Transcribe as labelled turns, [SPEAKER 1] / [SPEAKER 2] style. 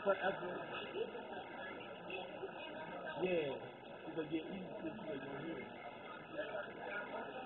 [SPEAKER 1] forever. Yeah, because yeah, you just like your here.